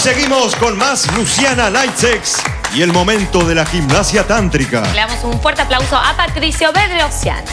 seguimos con más Luciana Night Sex y el momento de la gimnasia tántrica. Le damos un fuerte aplauso a Patricio Bedrosian.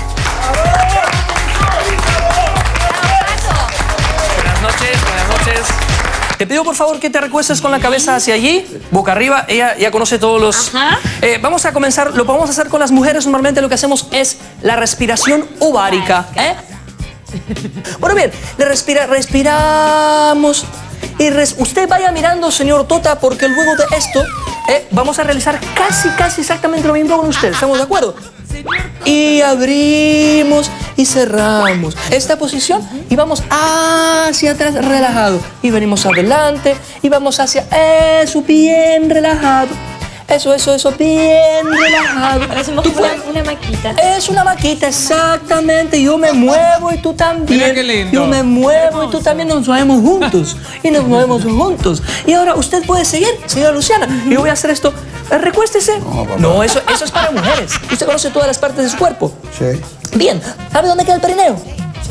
Buenas noches. Te pido por favor que te recuestes con la cabeza hacia allí, boca arriba. Ella ya conoce todos los... vamos a comenzar, lo podemos hacer con las mujeres. Normalmente lo que hacemos es la respiración ovárica. Bueno, bien, respiramos. Y usted vaya mirando, señor Tota, porque luego de esto vamos a realizar casi exactamente lo mismo con usted. ¿Estamos de acuerdo? Y abrimos y cerramos esta posición y vamos hacia atrás relajado. Y venimos adelante y vamos hacia eso, bien relajado. Eso, bien relajado. Parecemos una maquita. Es una maquita, exactamente. Yo me muevo y tú también. Mira qué lindo. Yo me muevo y tú también. Nos movemos juntos. Y nos movemos juntos. Y ahora usted puede seguir, señora Luciana. Yo voy a hacer esto. Recuéstese. No, eso es para mujeres. Usted conoce todas las partes de su cuerpo. Sí. Bien. ¿Sabe dónde queda el perineo?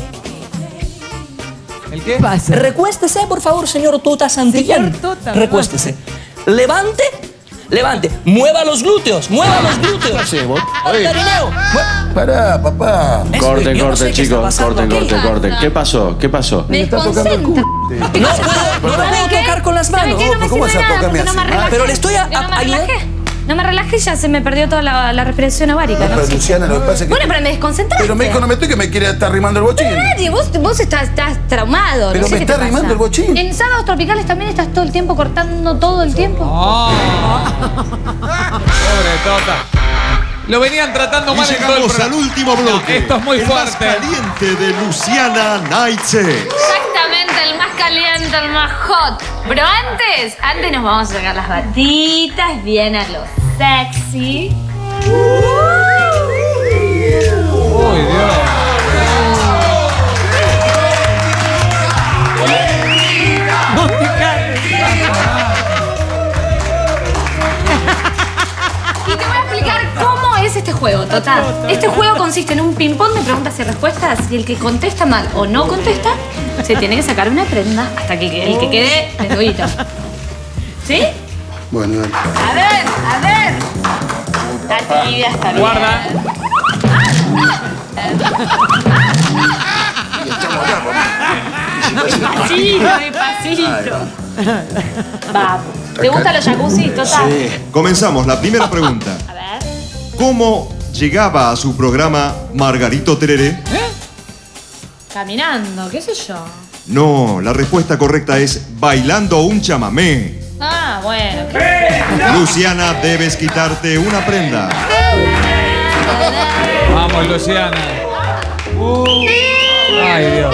¿El qué? Recuéstese, por favor, señor Tota Santillán. Señor Tota, Recuéstese. Levante. Mueva los glúteos. Sí, vos. Al perineo. Pará, papá. Corten, Yo no sé qué está chicos, pasando corten. ¿Qué pasó? Me está tocando el desconcentra. culo. No puedo tocar con las manos. ¿Cómo vas a tocarme así? Pero le estoy ayudando. No me relajé, ya se me perdió toda la respiración ovárica. Pero Luciana, lo que pasa es que... Bueno, pero me desconcentraste. Pero me dijo, no me estoy que me quiere estar rimando el bochín. Nadie, vos estás traumado. Pero no sé me qué está te pasa. rimando el bochín. En sábados tropicales también estás todo el tiempo cortando todo el tiempo. Pobre Tota. Lo venían tratando Y mal en todo el llegamos al programa. último bloque. Esto es muy el fuerte. más caliente de Luciana Night Sex. Exactamente, el más caliente, el más hot. Pero antes nos vamos a sacar las batitas bien a lo sexy. Uy, Dios. Y te voy a explicar cómo es este juego, Tota. Este juego consiste en un ping-pong de preguntas y respuestas y el que contesta mal o no contesta se tiene que sacar una prenda hasta que el que quede desnudo. ¿Sí? Bueno, dale. A ver. Está tibia, está bien. Guarda. Despacito. Vamos. ¿Te gustan los jacuzzi, Tota? Comenzamos la primera pregunta. A ver. ¿Cómo llegaba a su programa Margarito Tereré? Caminando, qué sé yo. No, la respuesta correcta es bailando un chamamé. Ah, bueno. Luciana, debes quitarte una prenda. Vamos, Luciana. Ay, Dios.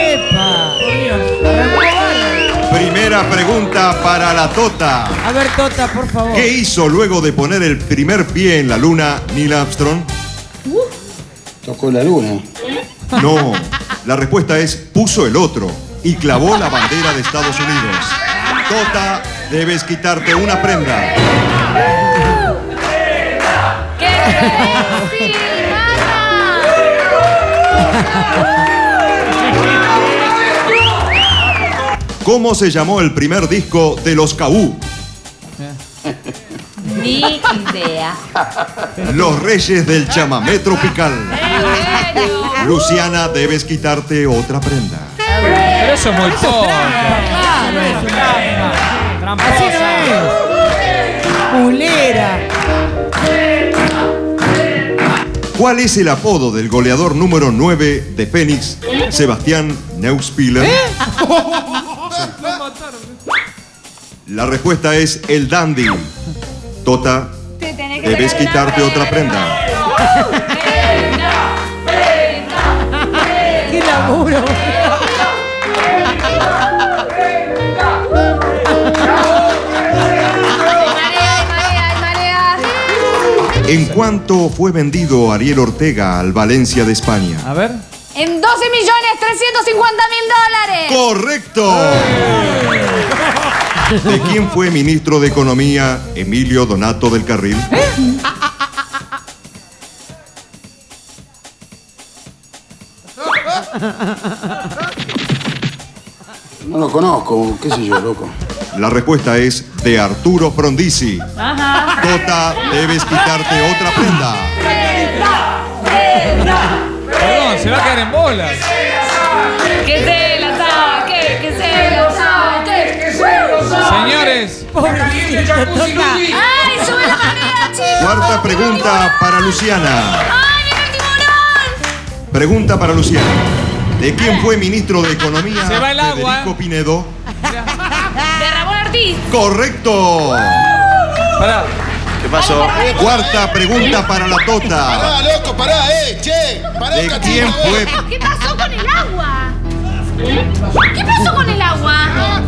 Primera pregunta para la Tota. A ver, Tota, por favor. ¿Qué hizo luego de poner el primer pie en la luna Neil Armstrong? Tocó la luna. No, la respuesta es puso el otro y clavó la bandera de Estados Unidos. Tota, debes quitarte una prenda. ¡Qué imbécil, ¿Cómo se llamó el primer disco de los Cabú? Ni idea. Los Reyes del Chamamé Tropical. Luciana, debes quitarte otra prenda. Pero eso es muy poco. Así no es. Pulera. ¿Cuál es el apodo del goleador número 9 de Fénix, Sebastián Neuspieler? La respuesta es el Dandy. Tota, debes quitarte otra prenda. ¡Qué laburo! ¿En cuánto fue vendido Ariel Ortega al Valencia de España? A ver. En 12.350.000 dólares. ¡Correcto! ¿De quién fue ministro de Economía Emilio Donato del Carril? No lo conozco, qué sé yo, loco. La respuesta es de Arturo Frondizi. Ajá. Tota, debes quitarte otra prenda. Perdón, se va a caer en bolas. Que se la saque, que se la saque. Señores, Pobrecito, Tota. ¡Ay, sube la marea, chicos! Cuarta pregunta para Luciana. ¡Ay, mira el tiburón! Pregunta para Luciana. ¿De quién fue ministro de Economía Se va el agua. Federico Pinedo? De Ramón Ortiz. ¡Correcto! pará. ¿Qué pasó? Cuarta pregunta para la Tota. Pará, loco, pará, che. Pará, ¿De quién fue? ¿Qué pasó con el agua? ¿Qué pasó con el agua?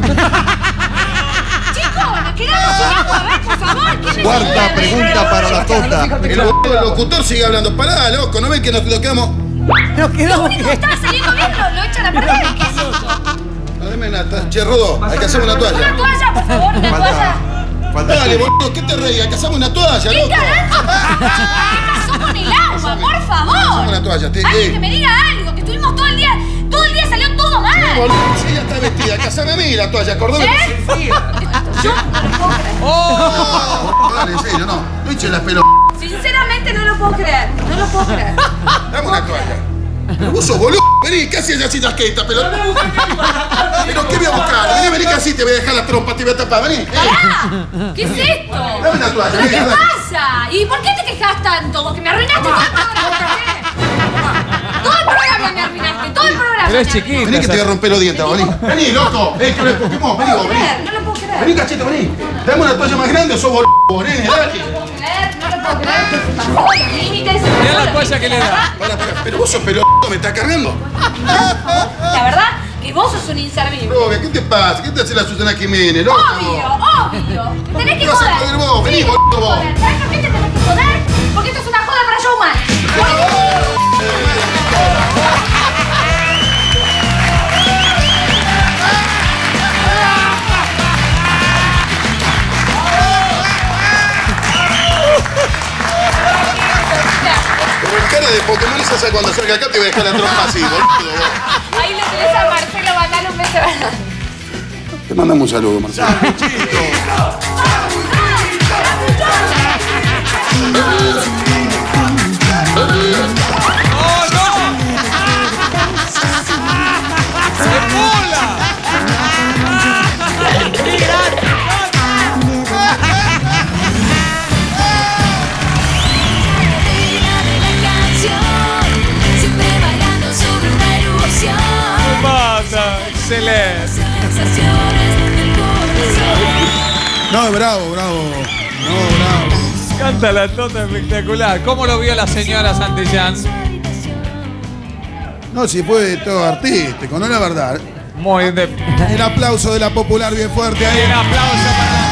Chicos, nos quedamos sin agua, a ver, por favor. ¿Quién es Cuarta el- pregunta para la Tota. El locutor sigue hablando. Pará, loco, ¿no ven que nos lo quedamos? Nos quedamos Único que estaba saliendo bien, lo echan a perder. ¿Qué es eso? Dame una. Che, Rodo, hay que hacer una Una toalla. toalla, por favor, una toalla. Falta Dale, Juli. boludo, ¿qué te reís? Hay que hacer una toalla, ¿Qué loco. carajo? ¿Qué pasó con el agua? Por favor. Hacemos una toalla, Alguien que me diga algo, que estuvimos todo el día salió todo mal. Boludo, si ella está vestida, casame a mí la toalla, acordame. ¿Eh? Yo no lo puedo creer. Dale, en serio, no. No eches las pelotas. Sinceramente no lo puedo creer. No lo puedo creer. Dame una toalla. Pero vos sos boludo. Vení, ¿qué hacías así esta pelota? Pero ¿qué voy a buscar? Vení, que así te voy a dejar la trompa, te voy a tapar. Vení. ¡Pará! ¿Qué es esto? Dame una toalla, ¿Pero vení, qué dale. pasa? ¿Y por qué te quejas tanto? Vos que me arruinaste todo el programa. Todo el programa me arruinaste. Todo el programa. Pero es me chiquita. Vení que te voy a romper los dientes, vení. Vení, loco. Que no es Pokémon, vení arruinaste. vos, vení. No lo puedo creer. Vení, cachete, vení. Dame una toalla más grande o sos boludo, nene, No lo dale. puedo creer. No lo puedo creer. Se pasó los límites. se Mirá pasó la los toalla que le límites. da. Pará, pero vos sos pelotudo, me estás cargando. La verdad que vos sos un inservible. Robe, ¿qué te pasa? ¿Qué te hace la Susana Jiménez, loco? Obvio. Tenés que ¿Qué vas a joder. joder vos? Vení, Sí, boludo, vos. joder. ¿Sabes por qué te tenés que joder? Porque esto es una joda para Showman. Pero el cara de Pokémon es esa cuando salga acá te voy a dejar la trompa así, boludo, vos. Ahí lo tenés a Marcelo, mandale un beso. Te mandamos un saludo, Marcelo. ¡Oh, no! ¡Se bola! Siempre bailando sobre una erupción. ¡Mata! ¡Excelente! Sensaciones del corazón. No, bravo, bravo. No, bravo. Canta la Tota espectacular. ¿Cómo lo vio la señora Santillán? No, si fue todo artístico, no la verdad. Muy bien. El aplauso de la popular bien fuerte ahí. Un aplauso para